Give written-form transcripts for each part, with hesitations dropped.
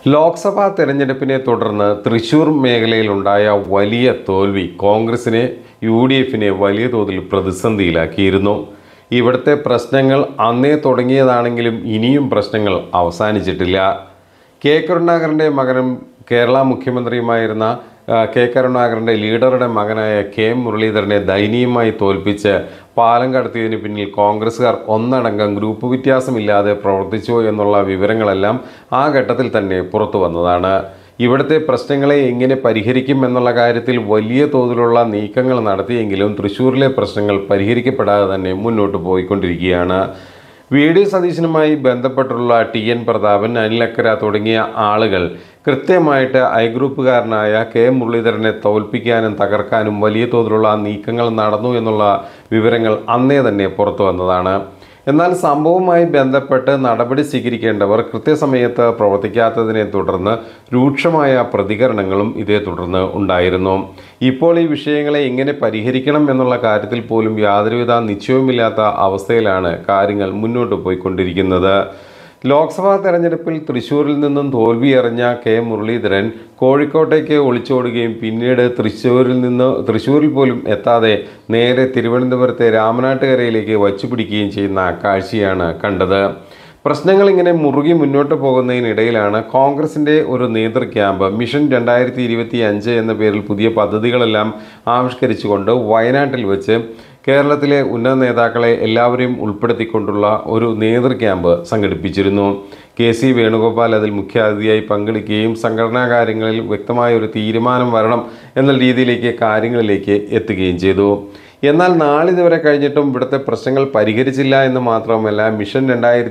ലോക്സഭാ തെരഞ്ഞെടുപ്പിനെ തുടർന്ന് തൃശൂർ മേഖലയിലുണ്ടായ വലിയ തോൽവി കോൺഗ്രസിനെ UDFിനെ വലിയ തോതിൽ പ്രതിസന്ധിയിലാക്കിയിരുന്നു. ഇവിടുത്തെ പ്രശ്നങ്ങൾ അന്നേ തുടങ്ങിയതാണെങ്കിലും ഇനിയും പ്രശ്നങ്ങൾ അവസാനിച്ചിട്ടില്ല. കെ കരുണാകരൻ്റെ മകനും കേരള മുഖ്യമന്ത്രിയുമായിരുന്ന കെ കരുണാകരൻ്റെ ലീഡറുടെ മകനായ കെ മുരളീധരനെ ദയനീയമായി തോൽപ്പിച്ച് പാലം കടത്തിയതിന് പിന്നിൽ കോൺഗ്രസ്സുകാർ ഒന്നടങ്കം ഗ്രൂപ്പ് വ്യത്യാസമില്ലാതെ പ്രവർത്തിച്ചു എന്നുള്ള വിവരങ്ങളെല്ലാം ആ ഘട്ടത്തിൽ തന്നെ പുറത്തു വന്നതാണ്. ഇവിടുത്തെ പ്രശ്നങ്ങളെ എങ്ങനെ പരിഹരിക്കും എന്നുള്ള കാര്യത്തിൽ വലിയ തോതിലുള്ള നീക്കങ്ങൾ നടത്തിയെങ്കിലും തൃശ്ശൂരിലെ പ്രശ്നങ്ങൾ പരിഹരിക്കപ്പെടാതെ തന്നെ മുന്നോട്ട് പോയിക്കൊണ്ടിരിക്കുകയാണ്. VD സതീശനുമായി ബന്ധപ്പെട്ടുള്ള TN പ്രതാപൻ, അനിൽ അക്കര തുടങ്ങിയ ആളുകൾ കൃത്യമായിട്ട് ഗ്രൂപ്പുകാരനായ കെ മുരളീധരനെ തോൽപ്പിക്കാനും തകർക്കാനും വലിയ തോതിലുള്ള നീക്കങ്ങൾ നടന്നു എന്നുള്ള വിവരങ്ങൾ അന്നേ തന്നെ പുറത്തു വന്നതാണ്. എന്നാൽ സംഭവവുമായി ബന്ധപ്പെട്ട് നടപടി സ്വീകരിക്കേണ്ടവർ കൃത്യസമയത്ത് പ്രവർത്തിക്കാത്തതിനെ തുടർന്ന് രൂക്ഷമായ പ്രതികരണങ്ങളും ഇതേ തുടർന്ന് ഉണ്ടായിരുന്നു. ഇപ്പോൾ ഈ വിഷയങ്ങളെ എങ്ങനെ പരിഹരിക്കണം എന്നുള്ള കാര്യത്തിൽ പോലും യാതൊരുവിധ നിശ്ചയവുമില്ലാത്ത അവസ്ഥയിലാണ് കാര്യങ്ങൾ മുന്നോട്ട് പോയിക്കൊണ്ടിരിക്കുന്നത്. ലോക്സഭാ തെരഞ്ഞെടുപ്പിൽ തൃശ്ശൂരിൽ നിന്നും തോൽവിയെറിഞ്ഞ കെ മുരളീധരൻ കോഴിക്കോട്ടേക്ക് ഒളിച്ചോടുകയും പിന്നീട് തൃശ്ശൂരിൽ പോലും എത്താതെ നേരെ തിരുവനന്തപുരത്തെ രാമനാട്ടുകരയിലേക്ക് വച്ചുപിടിക്കുകയും ചെയ്യുന്ന കാഴ്ചയാണ് കണ്ടത്. പ്രശ്നങ്ങൾ ഇങ്ങനെ മുറുകി മുന്നോട്ട് പോകുന്നതിനിടയിലാണ് കോൺഗ്രസിൻ്റെ ഒരു നേതൃ ക്യാമ്പ് മിഷൻ 2025 എന്ന പേരിൽ പുതിയ പദ്ധതികളെല്ലാം ആവിഷ്കരിച്ചുകൊണ്ട് വയനാട്ടിൽ വെച്ച് കേരളത്തിലെ ഉന്നത നേതാക്കളെ എല്ലാവരെയും ഉൾപ്പെടുത്തിക്കൊണ്ടുള്ള ഒരു നേതൃ ക്യാമ്പ് സംഘടിപ്പിച്ചിരുന്നു. KC വേണുഗോപാൽ അതിൽ മുഖ്യാതിഥിയായി പങ്കെടുക്കുകയും സംഘടനാ കാര്യങ്ങളിൽ വ്യക്തമായ ഒരു തീരുമാനം വരണം എന്ന രീതിയിലേക്ക് കാര്യങ്ങളിലേക്ക് എത്തുകയും ചെയ്തു. എന്നാൽ നാളിതുവരെ കഴിഞ്ഞിട്ടും ഇവിടുത്തെ പ്രശ്നങ്ങൾ പരിഹരിച്ചില്ല എന്ന് മാത്രമല്ല, മിഷൻ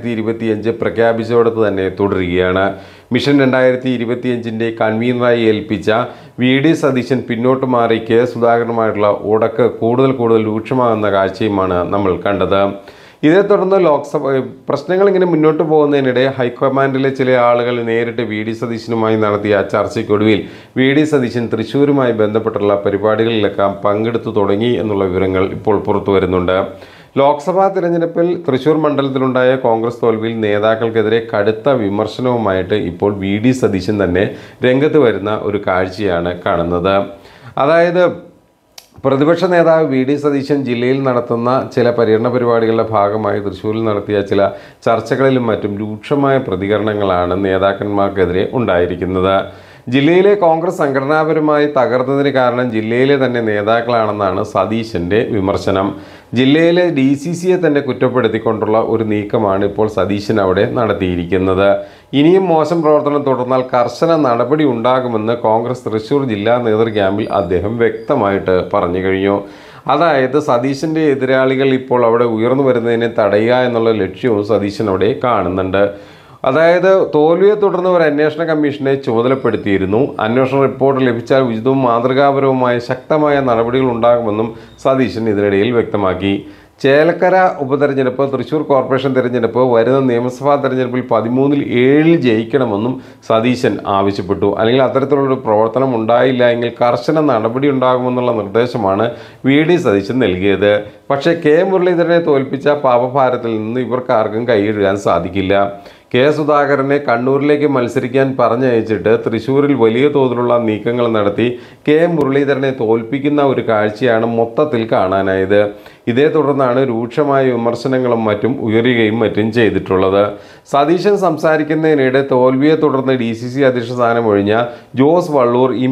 2025 പ്രഖ്യാപിച്ചോടത്ത് തന്നെ തുടരുകയാണ്. മിഷൻ 2025ൻ്റെ കൺവീനറായി ഏൽപ്പിച്ച VD സതീശൻ പിന്നോട്ട് മാറി കെ സുധാകരനുമായിട്ടുള്ള ഉടക്ക് കൂടുതൽ രൂക്ഷമാകുന്ന കാഴ്ചയുമാണ് നമ്മൾ കണ്ടത്. ഇതേ തുടർന്ന് പ്രശ്നങ്ങൾ ഇങ്ങനെ മുന്നോട്ട് പോകുന്നതിനിടെ ഹൈക്കമാൻഡിലെ ചില ആളുകൾ നേരിട്ട് VD സതീശനുമായി നടത്തിയ ചർച്ചയ്ക്കൊടുവിൽ VD സതീശൻ തൃശ്ശൂരുമായി ബന്ധപ്പെട്ടുള്ള പരിപാടികളിലൊക്കെ പങ്കെടുത്തു തുടങ്ങി എന്നുള്ള വിവരങ്ങൾ ഇപ്പോൾ പുറത്തു വരുന്നുണ്ട്. ലോക്സഭാ തിരഞ്ഞെടുപ്പിൽ തൃശ്ശൂർ മണ്ഡലത്തിലുണ്ടായ കോൺഗ്രസ് തോൽവിയിൽ നേതാക്കൾക്കെതിരെ കടുത്ത വിമർശനവുമായിട്ട് ഇപ്പോൾ VD സതീശൻ തന്നെ രംഗത്ത് വരുന്ന ഒരു കാഴ്ചയാണ് കാണുന്നത്. അതായത് പ്രതിപക്ഷ നേതാവ് VD സതീശൻ ജില്ലയിൽ നടത്തുന്ന ചില പര്യടന പരിപാടികളുടെ ഭാഗമായി തൃശ്ശൂരിൽ നടത്തിയ ചില ചർച്ചകളിലും മറ്റും രൂക്ഷമായ പ്രതികരണങ്ങളാണ് നേതാക്കന്മാർക്കെതിരെ ഉണ്ടായിരിക്കുന്നത്. ജില്ലയിലെ കോൺഗ്രസ് സംഘടനാപരമായി തകർന്നതിന് കാരണം ജില്ലയിലെ തന്നെ നേതാക്കളാണെന്നാണ് സതീശൻ്റെ വിമർശനം. ജില്ലയിലെ DCCയെ തന്നെ കുറ്റപ്പെടുത്തിക്കൊണ്ടുള്ള ഒരു നീക്കമാണ് ഇപ്പോൾ സതീശൻ അവിടെ നടത്തിയിരിക്കുന്നത്. ഇനിയും മോശം പ്രവർത്തനം തുടർന്നാൽ കർശന നടപടി ഉണ്ടാകുമെന്ന് കോൺഗ്രസ് തൃശ്ശൂർ ജില്ലാ നേതൃ ക്യാമ്പിൽ അദ്ദേഹം വ്യക്തമായിട്ട് പറഞ്ഞു കഴിഞ്ഞു. അതായത് സതീശൻ്റെ എതിരാളികൾ ഇപ്പോൾ അവിടെ ഉയർന്നു വരുന്നതിനെ തടയുക എന്നുള്ള ലക്ഷ്യവും സതീശൻ അവിടെ കാണുന്നുണ്ട്. അതായത് തോൽവിയെ തുടർന്ന് ഒരു അന്വേഷണ കമ്മീഷനെ ചുമതലപ്പെടുത്തിയിരുന്നു. അന്വേഷണ റിപ്പോർട്ട് ലഭിച്ചാൽ ഉചിതവും മാതൃകാപരവുമായ ശക്തമായ നടപടികൾ ഉണ്ടാകുമെന്നും സതീശൻ ഇതിനിടയിൽ വ്യക്തമാക്കി. ചേലക്കര ഉപതെരഞ്ഞെടുപ്പ്, തൃശ്ശൂർ കോർപ്പറേഷൻ തെരഞ്ഞെടുപ്പ്, വരുന്ന നിയമസഭാ തെരഞ്ഞെടുപ്പിൽ 13-ൽ 7 ജയിക്കണമെന്നും സതീശൻ ആവശ്യപ്പെട്ടു. അല്ലെങ്കിൽ അത്തരത്തിലുള്ളൊരു പ്രവർത്തനം ഉണ്ടായില്ല എങ്കിൽ കർശന നടപടി ഉണ്ടാകുമെന്നുള്ള നിർദ്ദേശമാണ് VD സതീശൻ നൽകിയത്. പക്ഷേ കെ മുരളീധരനെ തോൽപ്പിച്ച പാപഭാരത്തിൽ നിന്ന് ഇവർക്കാർക്കും കൈയിടാൻ സാധിക്കില്ല. കെ സുധാകരനെ കണ്ണൂരിലേക്ക് മത്സരിക്കാൻ പറഞ്ഞയച്ചിട്ട് തൃശ്ശൂരിൽ വലിയ തോതിലുള്ള നീക്കങ്ങൾ നടത്തി കെ മുരളീധരനെ തോൽപ്പിക്കുന്ന ഒരു കാഴ്ചയാണ് മൊത്തത്തിൽ കാണാനായത്. ഇതേ തുടർന്നാണ് രൂക്ഷമായ വിമർശനങ്ങളും മറ്റും ഉയരുകയും മറ്റും ചെയ്തിട്ടുള്ളത്. സതീശൻ സംസാരിക്കുന്നതിനിടെ തോൽവിയെ തുടർന്ന് DCC അധ്യക്ഷ സ്ഥാനം ഒഴിഞ്ഞ ജോസ് വള്ളൂർ ഈ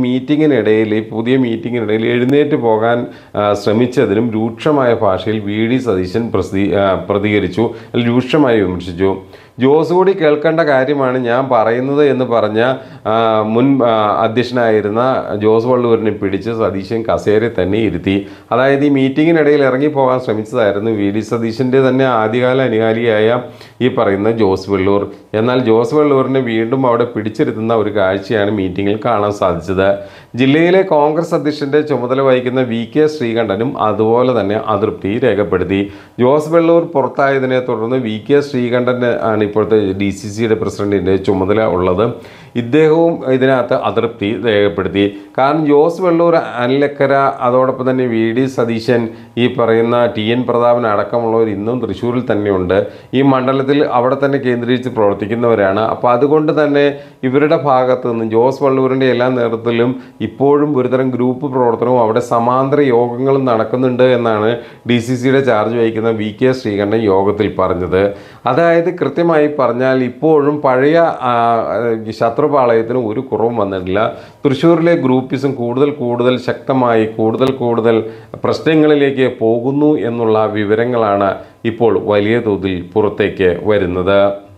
പുതിയ മീറ്റിങ്ങിനിടയിൽ എഴുന്നേറ്റ് പോകാൻ ശ്രമിച്ചതിനും രൂക്ഷമായ ഭാഷയിൽ VD സതീശൻ പ്രതികരിച്ചു, രൂക്ഷമായി വിമർശിച്ചു. ജോസ് കൂടി കേൾക്കേണ്ട കാര്യമാണ് ഞാൻ പറയുന്നത് എന്ന് പറഞ്ഞ മുൻ അധ്യക്ഷനായിരുന്ന ജോസ് വള്ളൂരിനെ പിടിച്ച് സതീശൻ കസേരയിൽ തന്നെ ഇരുത്തി. അതായത് ഈ മീറ്റിങ്ങിനിടയിൽ ഇറങ്ങിപ്പോകാൻ ശ്രമിച്ചതായിരുന്നു VD സതീശൻ്റെ തന്നെ ആദ്യകാല അനുകാലിയായ ഈ പറയുന്ന ജോസ് വള്ളൂർ. എന്നാൽ ജോസ് വള്ളൂരിനെ വീണ്ടും അവിടെ പിടിച്ചിരുത്തുന്ന ഒരു കാഴ്ചയാണ് മീറ്റിങ്ങിൽ കാണാൻ സാധിച്ചത്. ജില്ലയിലെ കോൺഗ്രസ് അധ്യക്ഷൻ്റെ ചുമതല വഹിക്കുന്ന VK ശ്രീകണ്ഠനും അതുപോലെ തന്നെ അതൃപ്തി രേഖപ്പെടുത്തി. ജോസ് വള്ളൂർ പുറത്തായതിനെ തുടർന്ന് VK ശ്രീകണ്ഠൻ ആണ് ഇപ്പോഴത്തെ DCCയുടെ പ്രസിഡന്റിൻ്റെ ചുമതല ഉള്ളത്. ഇദ്ദേഹവും ഇതിനകത്ത് അതൃപ്തി രേഖപ്പെടുത്തി. കാരണം ജോസ് വെള്ളൂർ, അനിലക്കര, അതോടൊപ്പം തന്നെ VD സതീശൻ, ഈ പറയുന്ന TN പ്രതാപൻ അടക്കമുള്ളവർ ഇന്നും തൃശ്ശൂരിൽ തന്നെയുണ്ട്. ഈ മണ്ഡലത്തിൽ അവിടെ തന്നെ കേന്ദ്രീകരിച്ച് പ്രവർത്തിക്കുന്നവരാണ്. അപ്പോൾ അതുകൊണ്ട് തന്നെ ഇവരുടെ ഭാഗത്ത് നിന്ന് ജോസ് വള്ളൂരിൻ്റെ എല്ലാ നേതൃത്വത്തിലും ഇപ്പോഴും ഒരുതരം ഗ്രൂപ്പ് പ്രവർത്തനവും അവിടെ സമാന്തര യോഗങ്ങളും നടക്കുന്നുണ്ട് എന്നാണ് DCCയുടെ ചാർജ് വഹിക്കുന്ന VK ശ്രീകണ്ഠൻ യോഗത്തിൽ പറഞ്ഞത്. അതായത് കൃത്യമായി പറഞ്ഞാൽ ഇപ്പോഴും പഴയ ശത്രുപാളയത്തിന് ഒരു കുറവും വന്നിട്ടില്ല. തൃശ്ശൂരിലെ ഗ്രൂപ്പിസം കൂടുതൽ ശക്തമായി കൂടുതൽ പ്രശ്നങ്ങളിലേക്ക് പോകുന്നു എന്നുള്ള വിവരങ്ങളാണ് ഇപ്പോൾ വലിയ തോതിൽ പുറത്തേക്ക് വരുന്നത്.